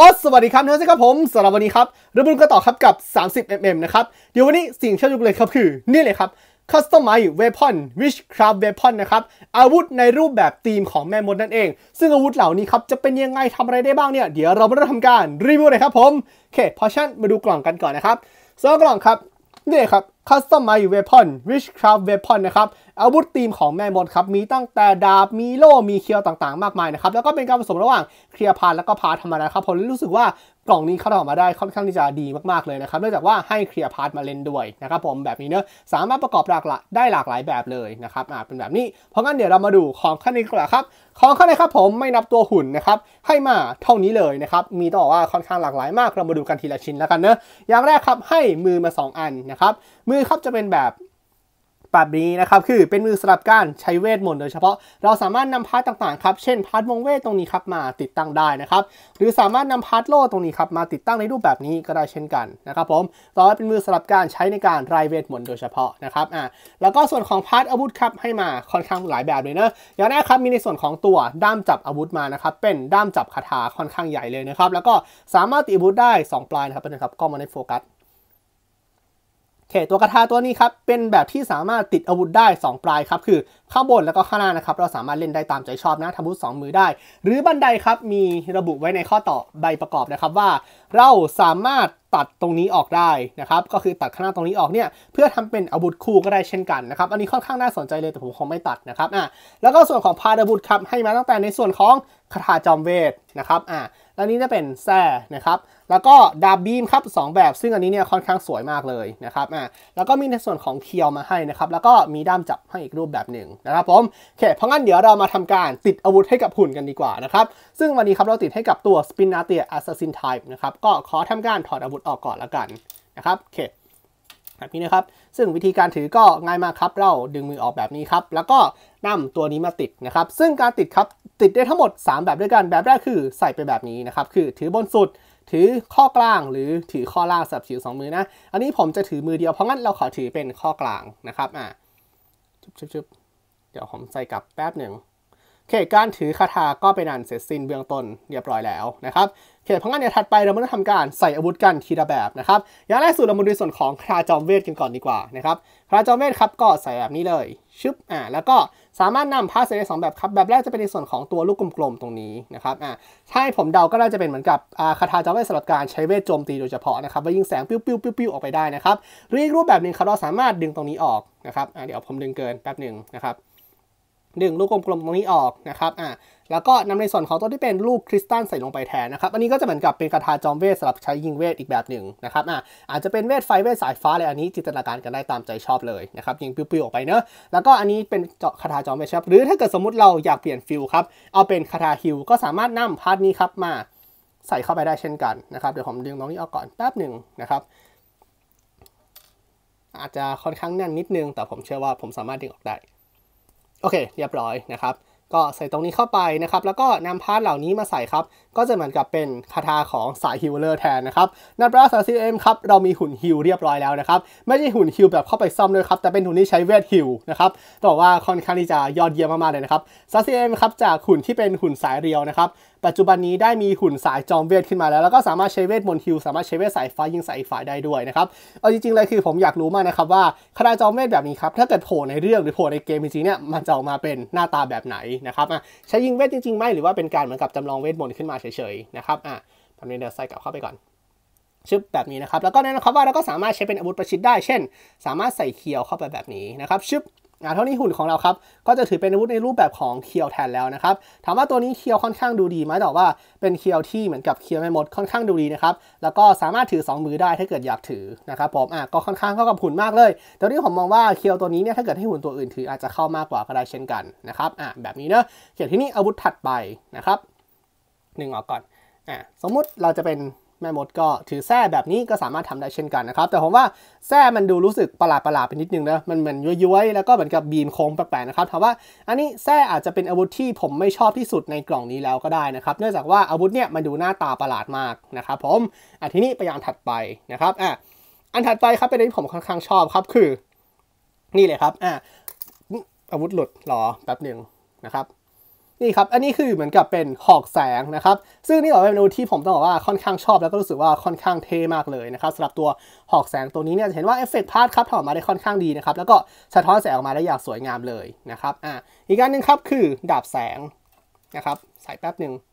สวัสดีครับท่านผู้ชมครับผมสำหรับวันนี้ครับเราบุญกันต่อครับกับ 30mm นะครับเดี๋ยววันนี้สิ่งที่เราดูเลยครับคือนี่เลยครับ Customize Weapon Witchcraft Weapon นะครับอาวุธในรูปแบบธีมของแม่มดนั่นเองซึ่งอาวุธเหล่านี้ครับจะเป็นยังไงทำอะไรได้บ้างเนี่ยเดี๋ยวเรามาเริ่มทำการรีวิวเลยครับผมโอเคเพราะฉะนั้นมาดูกล่องกันก่อนนะครับสำหรับกล่องครับนี่เลยครับ Customize Weapon Witchcraft Weapon นะครับอาวุธธีมของแม่มดครับมีตั้งแต่ดาบมีโล่มีเคียวต่างๆมากมายนะครับแล้วก็เป็นการผสมระหว่างเคลียร์พาร์ทแล้วก็พาร์ทธรรมดาครับผมรู้สึกว่ากล่องนี้เขาทำออกมาได้ค่อนข้างที่จะดีมากๆเลยนะครับเนื่องจากว่าให้เคลียร์พาร์ทมาเล่นด้วยนะครับผมแบบนี้เนอะสามารถประกอบได้หลากหลายแบบเลยนะครับเป็นแบบนี้เพราะงั้นเดี๋ยวเรามาดูของข้างในกันก่อนครับของข้างในครับผมไม่นับตัวหุ่นนะครับให้มาเท่านี้เลยนะครับมีต้องบอกว่าค่อนข้างหลากหลายมากเรามาดูกันทีละชิ้นแล้วกันเนอะอย่างแรกครับให้มือมา2อันนะครับมือครับจะเป็นแบบนี้นะครับคือเป็นมือสำหรับการใช้เวทมนต์โดยเฉพาะเราสามารถนำพาร์ทต่างๆครับเช่นพาร์ทวงเวทตรงนี้ครับมาติดตั้งได้นะครับหรือสามารถนำพาร์ทโล่ตรงนี้ครับมาติดตั้งในรูปแบบนี้ก็ได้เช่นกันนะครับผมต่อไปเป็นมือสำหรับการใช้ในการไล่เวทมนต์โดยเฉพาะนะครับแล้วก็ส่วนของพาร์ทอาวุธครับให้มาค่อนข้างหลายแบบเลยนะอย่างแรกครับมีในส่วนของตัวด้ามจับอาวุธมานะครับเป็นด้ามจับคาถาค่อนข้างใหญ่เลยนะครับแล้วก็สามารถติดอาวุธได้2ปลายนะครับก็มาในโฟกัสโอเคตัวกระทาตัวนี้ครับเป็นแบบที่สามารถติดอาวุธได้2ปลายครับคือข้างบนแล้วก็ข้างหน้านะครับเราสามารถเล่นได้ตามใจชอบนะทำอาวุธ2มือได้หรือบันไดครับมีระบุไว้ในข้อต่อใบประกอบนะครับว่าเราสามารถตัดตรงนี้ออกได้นะครับก็คือตัดข้างหน้าตรงนี้ออกเนี่ยเพื่อทำเป็นอาวุธคู่ก็ได้เช่นกันนะครับอันนี้ค่อนข้างน่าสนใจเลยแต่ผมคงไม่ตัดนะครับแล้วก็ส่วนของพาอาวุธครับให้มาตั้งแต่ในส่วนของคาถาจอมเวทนะครับแล้วนี้จะเป็นแส้นะครับแล้วก็ดาบบีมครับ2แบบซึ่งอันนี้เนี่ยค่อนข้างสวยมากเลยนะครับแล้วก็มีในส่วนของเคียวมาให้นะครับแล้วก็มีด้ามจับให้อีกรูปแบบหนึ่งนะครับผมโอเคเพราะงั้นเดี๋ยวเรามาทำการติดอาวุธให้กับหุ่นกันดีกว่านะครับซึ่งวันนี้ครับเราติดให้กับตัว Spinatia Assassin Type นะครับก็ขอทำการถอดอาวุธออกก่อนแล้วกันนะครับโอเคแบบนี้นะครับซึ่งวิธีการถือก็ง่ายมากครับเราดึงมือออกแบบนี้ครับแล้วก็นำตัวนี้มาติดนะครับซึ่งการติดครับติดได้ทั้งหมด3แบบด้วยกันแบบแรกคือใส่ไปแบบนี้นะครับคือถือบนสุดถือข้อกลางหรือถือข้อล่างสำหรับถือ2มือนะอันนี้ผมจะถือมือเดียวเพราะงั้นเราขอถือเป็นข้อกลางนะครับชุบเดี๋ยวผมใส่กลับแป๊บหนึ่งโอเคการถือคาถาก็เป็นอันเสร็จสิ้นเบื้องต้นเรียบร้อยแล้วนะครับโอเคเพราะงั้นเดี๋ยวถัดไปเรามาทำการใส่อาวุธกันทีละแบบนะครับอย่างแรกสุดเรามาดูส่วนของคาถาจอมเวทกันก่อนดีกว่านะครับคาถาจอมเวทครับก็ใส่แบบนี้เลยชึบแล้วก็สามารถนำพาสได้2แบบครับแบบแรกจะเป็นในส่วนของตัวลูกกลมๆตรงนี้นะครับถ้าให้ผมเดาก็น่าจะเป็นเหมือนกับคาถาจอมเวทสำหรับการใช้เวทโจมตีโดยเฉพาะนะครับว่ายิงแสงปิ้วๆออกไปได้นะครับหรืออีกรูปแบบนึงครับเราสามารถดึงตรงนี้ออกนะครับเดี๋ยวผมดึงเกินแป๊บนึงนะครับดึงลูกกลมๆตรงนี้ออกนะครับแล้วก็นำในส่วนของตัวที่เป็นลูกคริสตัลใส่ลงไปแทนนะครับอันนี้ก็จะเหมือนกับเป็นคาถาจอมเวทสำหรับใช้ยิงเวทอีกแบบหนึ่งนะครับอาจจะเป็นเวทไฟเวทสายฟ้าอะไรอันนี้จินตนาการกันได้ตามใจชอบเลยนะครับยิงปิ้วๆออกไปเนอะแล้วก็อันนี้เป็นคาถาจอมเวทครับหรือถ้าเกิดสมมติเราอยากเปลี่ยนฟิลครับเอาเป็นคาถาฮิลก็สามารถนำพาร์ทนี้ครับมาใส่เข้าไปได้เช่นกันนะครับเดี๋ยวผมดึงตรงนี้ออกก่อนแป๊บหนึ่งนะครับอาจจะค่อนข้างแน่นนิดนึงแต่ผมเชื่อว่าผมสามารถดึงออกได้โอเคเรียบร้อยนะครับก็ใส่ตรงนี้เข้าไปนะครับแล้วก็นำพาร์ทเหล่านี้มาใส่ครับก็จะเหมือนกับเป็นคาถาของสายฮิลเลอร์แทนนะครับในปราสาท 30mm ครับเรามีหุ่นฮิลเรียบร้อยแล้วนะครับไม่ใช่หุ่นฮิลแบบเข้าไปซ่อมเลยครับแต่เป็นหุ่นที่ใช้เวทฮิลนะครับบอกว่าค่อนข้างที่จะยอดเยี่ยมมากๆเลยนะครับ 30mm ครับจากหุ่นที่เป็นหุ่นสายเรียวนะครับปัจจุบันนี้ได้มีหุ่นสายจอมเวทขึ้นมาแล้วก็สามารถใช้เวทมนต์ฮิลสามารถใช้เวทสายฟ้ายิงใส่อีกฝ่ายได้ด้วยนะครับเอาจริงๆเลยคือผมอยากรู้มากนะครับว่าคาถาจอมเวทแบบนี้ครับถ้าเกิดโผล่ในเรื่องหรือโผล่ในเกมจริงๆเนี่ยมันจะออกมาเป็นหน้าตาแบบไหนนะครับใช้ยิงเวทจริงๆไหมหรือว่าเป็นการเหมือนกับจำลองเวทมนต์ขึ้นมาเฉยๆนะครับแบบนี้เดี๋ยวใส่กลับเข้าไปก่อนชึบแบบนี้นะครับแล้วก็แน่นอนครับว่าเราก็สามารถใช้เป็นอาวุธประชิดได้เช่นสามารถใส่เคียวเข้าไปแบบนี้นะครับชึบเท่านี้หุ่นของเราครับก็จะถือเป็นอาวุธในรูปแบบของเคียวแทนแล้วนะครับถามว่าตัวนี้เคียวค่อนข้างดูดีไหมตอบว่าเป็นเคียวที่เหมือนกับเคียวแม่มดค่อนข้างดูดีนะครับแล้วก็สามารถถือ2มือได้ถ้าเกิดอยากถือนะครับผมก็ค่อนข้างเข้ากับหุ่นมากเลยแต่ที่ผมมองว่าเคียวตัวนี้เนี่ยถ้าเกิดให้หุ่นตัวอื่นถืออาจจะเข้ามากกว่าก็ได้เช่นกันนะครับแบบนี้เนอะเขียนที่นี่อาวุธถัดไปนะครับ1ออกก่อนสมมุติเราจะเป็นแม่มดก็ถือแส้แบบนี้ก็สามารถทำได้เช่นกันนะครับแต่ผมว่าแส้มันดูรู้สึกประหลาดไปนิดนึงนะมันเหมือนย้อยๆแล้วก็เหมือนกับบีมโค้งแปลกๆนะครับถามว่าอันนี้แส้อาจจะเป็นอาวุธที่ผมไม่ชอบที่สุดในกล่องนี้แล้วก็ได้นะครับเนื่องจากว่าอาวุธเนี่ยมันดูหน้าตาประหลาดมากนะครับผมทีนี้ไปอย่างถัดไปนะครับอันถัดไปครับเป็นอะไรที่ผมค่อนข้างชอบครับคือนี่เลยครับอาวุธหลุดหรอแป๊บหนึ่งนะครับนี่ครับอันนี้คือเหมือนกับเป็นหอกแสงนะครับซึ่งนี่เป็นเมนูที่ผมต้องบอกว่าค่อนข้างชอบแล้วก็รู้สึกว่าค่อนข้างเท่มากเลยนะครับสำหรับตัวหอกแสงตัวนี้เนี่ยจะเห็นว่าเอฟเฟกต์พาร์ทครับทำออกมาได้ค่อนข้างดีนะครับแล้วก็สะท้อนแสงออกมาได้อย่างสวยงามเลยนะครับอีกอันนึงครับคือดาบแสงนะครับใส่แป๊บหนึ่ง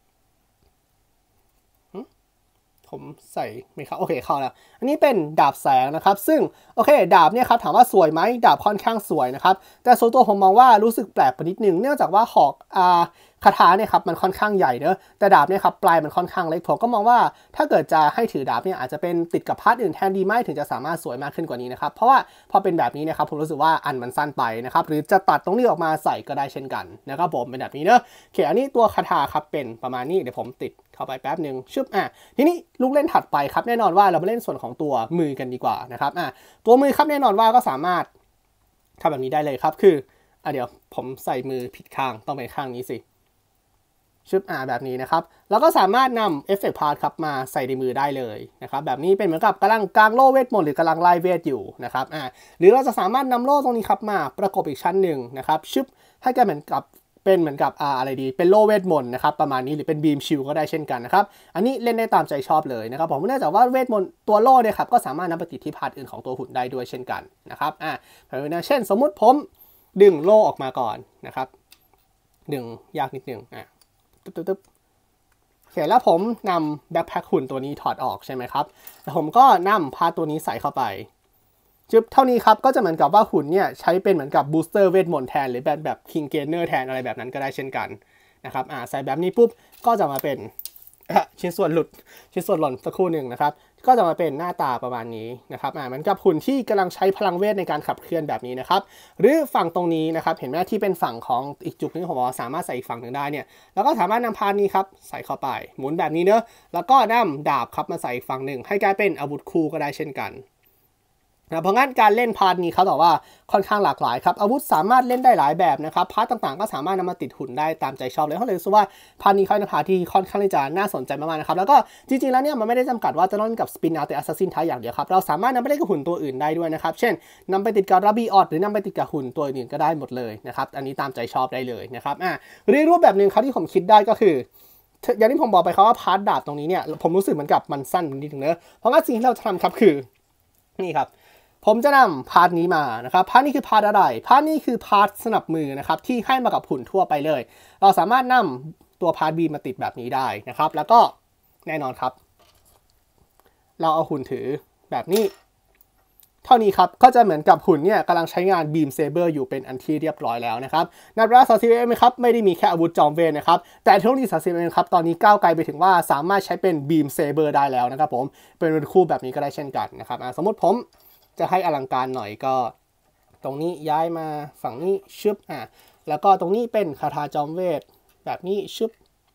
ผมใส่ไม่เข้าโอเคเข้าแล้วอันนี้เป็นดาบแสงนะครับซึ่งโอเคดาบเนี่ยครับถามว่าสวยไหมดาบค่อนข้างสวยนะครับแต่ส่วนตัวผมมองว่ารู้สึกแปลกไปนิดนึงเนื่องจากว่าหอกคาถาเนี่ยครับมันค่อนข้างใหญ่เนอะแต่ดาบเนี่ยครับปลายมันค่อนข้างเล็กผมก็มองว่าถ้าเกิดจะให้ถือดาบเนี่ยอาจจะเป็นติดกับพาร์ทอื่นแทนดีไหมถึงจะสามารถสวยมากขึ้นกว่านี้นะครับเพราะว่าพอเป็นแบบนี้นะครับผมรู้สึกว่าอันมันสั้นไปนะครับหรือจะตัดตรงนี้ออกมาใส่ก็ได้เช่นกันนะครับผมเป็นแบบนี้เนอะโอเคอันนี้ตัวคาถาครับเป็นประมาณนี้เดี๋ยวผมติดเข้าไปแป๊บหนึ่งชึบทีนี้ลูกเล่นถัดไปครับแน่นอนว่าเรามาเล่นส่วนของตัวมือกันดีกว่านะครับตัวมือครับแน่นอนว่าก็สามารถทำแบบนี้ได้เลยครับคือเดี๋ยวผมใส่มือผิดข้างต้องเป็นข้างนี้สิชึบแบบนี้นะครับแล้วก็สามารถนำเอฟเฟกต์พาร์ทครับมาใส่ในมือได้เลยนะครับแบบนี้เป็นเหมือนกับกำลังกางโล่เวทมนต์หรือกำลังไล่เวทอยู่นะครับหรือเราจะสามารถนำโล่ตรงนี้ครับมาประกบอีกชั้นหนึ่งนะครับชึบให้กลายเหมือนกับเป็นเหมือนกับอะไรดีเป็นโล่เวทมนต์นะครับประมาณนี้หรือเป็นบีมชิลก็ได้เช่นกันนะครับอันนี้เล่นได้ตามใจชอบเลยนะครับผมเนื่องจากว่าเวทมนต์ตัวโล่เนี่ยครับก็สามารถนำไปติดที่พาร์ทอื่นของตัวหุ่นได้ด้วยเช่นกันนะครับเช่นสมมุติผมดึงโล่ออกมาก่อนนะครับดึงยากนิดนึงตึ๊บโอเคแล้วผมนำแบ็คแพ็คหุ่นตัวนี้ถอดออกใช่ไหมครับแล้วผมก็นำพาร์ทตัวนี้ใส่เข้าไปจึ๊บเท่านี้ครับก็จะเหมือนกับว่าหุ่นเนี่ยใช้เป็นเหมือนกับบูสเตอร์เวทมนต์แทนหรือแบบคิงเกเนอร์แทนอะไรแบบนั้นก็ได้เช่นกันนะครับใส่แบบนี้ปุ๊บก็จะมาเป็นชิ้นส่วนหล่นสักครู่หนึ่งนะครับก็จะมาเป็นหน้าตาประมาณนี้นะครับเหมือนกับหุ่นที่กำลังใช้พลังเวทในการขับเคลื่อนแบบนี้นะครับหรือฝั่งตรงนี้นะครับเห็นไหมที่เป็นฝั่งของอีกจุดนึงผมบอกว่าสามารถใส่อีกฝั่งหนึ่งได้เนี่ยแล้วก็สามารถนำพานี้ครับใส่เข้าไปหมุนแบบนี้เนอะแล้วก็นำดาบครับมาใส่อีกฝั่งหนึ่งให้กลายเป็นอาวุธคู่ก็ได้เช่นกันเพราะงั้นการเล่นพาร์ทนี้เขาบอกว่าค่อนข้างหลากหลายครับอาวุธสามารถเล่นได้หลายแบบนะครับพาร์ทต่างๆก็สามารถนำมาติดหุ่นได้ตามใจชอบเลยเขาเลยรู้สึกว่าพาร์ทนี้เขาเป็นพาร์ทที่ค่อนข้างที่จะน่าสนใจมากๆนะครับแล้วก็จริงๆแล้วเนี่ยมันไม่ได้จำกัดว่าจะเล่นกับสปินเอาแต่แอสซัสซินไทป์อย่างเดียวครับเราสามารถนำไปเล่นกับหุ่นตัวอื่นได้ด้วยนะครับเช่นนำไปติดกับราบีออดหรือนำไปติดกับหุ่นตัวอื่นก็ได้หมดเลยนะครับอันนี้ตามใจชอบได้เลยนะครับหรือรูปแบบนึงครับที่ผมคิดได้ก็คืออย่างที่ผมบอกไปครับว่าพาร์ทดาบตรงนี้เนี่ยผมรู้สึกเหมือนกับมันสั้นนิดนึงเนอะเพราะงั้นสิ่งที่เราทำครับคือนี่ครับผมจะนำพาร์ทนี้มานะครับพาร์ทนี้คือพาร์ทอะไรพาร์ทนี้คือพาร์ทสนับมือนะครับที่ให้มากับหุ่นทั่วไปเลยเราสามารถนำตัวพาร์ท B มาติดแบบนี้ได้นะครับแล้วก็แน่นอนครับเราเอาหุ่นถือแบบนี้เท่านี้ครับก็จะเหมือนกับหุ่นเนี่ยกำลังใช้งานบีมเซเบอร์อยู่เป็นอันที่เรียบร้อยแล้วนะครับนับว่า30mmครับไม่ได้มีแค่อาวุธจอมเวทนะครับแต่เทคโนโลยี30mmครับตอนนี้ก้าวไกลไปถึงว่าสามารถใช้เป็นบีมเซเบอร์ได้แล้วนะครับผมเป็นรุ่นคู่แบบนี้ก็ได้เช่นกันนะครับสมมติผมจะให้อลังการหน่อยก็ตรงนี้ย้ายมาฝั่งนี้ชึบแล้วก็ตรงนี้เป็นคาถาจอมเวทแบบนี้ชึบ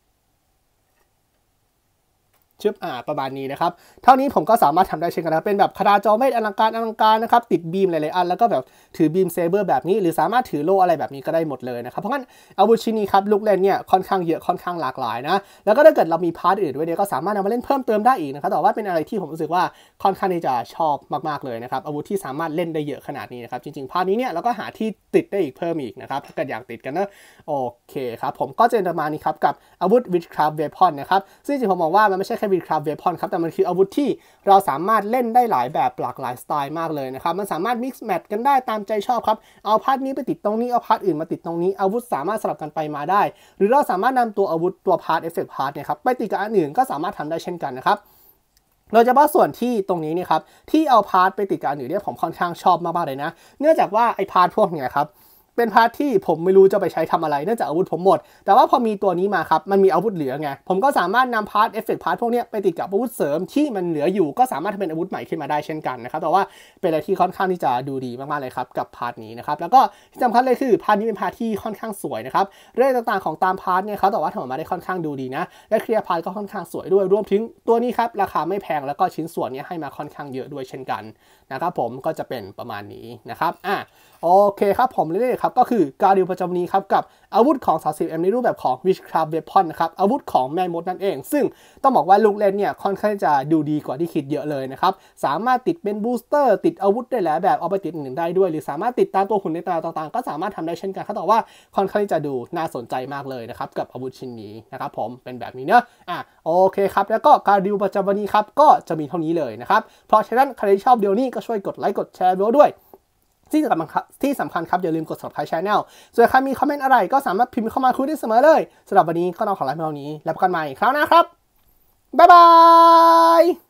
ประมาณนี้นะครับเท่านี้ผมก็สามารถทำได้เช่นกันนะเป็นแบบคาถาจอมเวทอลังการนะครับติดบีมหลายๆอันแล้วก็แบบถือบีมเซเบอร์แบบนี้หรือสามารถถือโล่อะไรแบบนี้ก็ได้หมดเลยนะครับเพราะงั้นอาวุธชิ้นนี้ครับลูกเล่นเนี่ยค่อนข้างเยอะค่อนข้างหลากหลายนะแล้วก็ถ้าเกิดเรามีพาร์ทอื่นด้วยเนี่ยก็สามารถนำมาเล่นเพิ่มเติมได้อีกนะครับแต่ว่าเป็นอะไรที่ผมรู้สึกว่าค่อนข้างที่จะชอบมากๆเลยนะครับอาวุธที่สามารถเล่นได้เยอะขนาดนี้นะครับจริงๆพาร์ทนี้เนี่ยเราก็หาที่ติดได้อีกเพิ่มอีกนะครับถ้าเกิดอยากติดกันนะโอเคครับผมก็จะประมาณนี้ครับกับอาวุธ Witchcraft Weapon นะครับซึ่งจริงๆผมมองว่ามันไม่ใช่แค่ Witchcraft Weapon ครับแต่มันคืออาวุธที่เราสามารถเล่นได้หลายแบบหลากหลายสไตล์มากเลยนะครับมันสามารถ mix match กันได้ตามใจชอบครับเอาพาร์ทนี้ไปติดตรงนี้เอาพาร์ทอื่นมาติดตรงนี้อาวุธสามารถสลับกันไปมาได้หรือเราสามารถนำตัวอาวุธตัวพาร์ทเอฟเฟกต์พาร์ทเนี่ยครับไปติดกับอันอื่นก็สามารถทำได้เช่นกันนะครับโดยเฉพาะส่วนที่ตรงนี้เนี่ยครับที่เอาพาร์ทไปติดกับอันอื่นเนี่ยผมค่อนข้างชอบมากๆเลยนะเนื่องจากว่าไอ้พาร์ทพวกเนี่ยครับเป็นพาร์ทที่ผมไม่รู้จะไปใช้ทำอะไรเนื่องจากอาวุธผมหมดแต่ว่าพอมีตัวนี้มาครับมันมีอาวุธเหลือไงผมก็สามารถนำพาร์ทเอฟเฟกต์พาร์ทพวกนี้ไปติดกับอาวุธเสริมที่มันเหลืออยู่ก็สามารถทำเป็นอาวุธใหม่ขึ้นมาได้เช่นกันนะครับแต่ว่าเป็นอะไรที่ค่อนข้างที่จะดูดีมากๆเลยครับกับพาร์ทนี้นะครับแล้วก็ที่สำคัญเลยคือพาร์ทนี้เป็นพาร์ทที่ค่อนข้างสวยนะครับเรื่องต่างๆของตามพาร์ทเนี่ยเขาแต่ว่าทำออกมาได้ค่อนข้างดูดีนะและเคลียร์พาร์ทก็ค่อนข้างสวยด้วยรวมถึงตัวนี้ครับราคาไม่แพงแล้วก็ชิ้นส่วนนี้ให้มาค่อนข้างเยอะด้วยเช่นกันนะครับผมก็จะเป็นประมาณนี้นะครับโอเคครับผมเรื่อยๆครับครับก็คือการดิวประจำวันนี้ครับกับอาวุธของ 30M ในรูปแบบของ Witchcraft Weapon นะครับอาวุธของแม่มดนั่นเองซึ่งต้องบอกว่าลูกเล่นเนี่ยค่อนข้างจะดูดีกว่าที่คิดเยอะเลยนะครับสามารถติดเป็นบูสเตอร์ติดอาวุธได้หลายแบบเอาไปติดอื่นได้ด้วยหรือสามารถติดตามตัวหุ่นในตราต่างๆก็สามารถทำได้เช่นกันเขาบอกว่าค่อนข้างจะดูน่าสนใจมากเลยนะครับกับอาวุธชิ้นนี้นะครับผมเป็นแบบนี้เนอะโอเคครับแล้วก็การดิวประจำวันนี้ครับก็จะมีเท่านี้เลยนะครับเพราะฉะนั้นใครที่ชอบวิดีโอนี้ก็ช่วยกดไลค์กดแชร์วิดีโอด้วยที่สำคัญครับอย่าลืมกด subscribe channel ส่วนใครมีคอมเมนต์อะไรก็สามารถพิมพ์เข้ามาคุยได้เสมอเลยสำหรับวันนี้ก็ต้องขอลาไปเท่านี้แล้วพบกันใหม่คราวหน้าครับบ๊ายบาย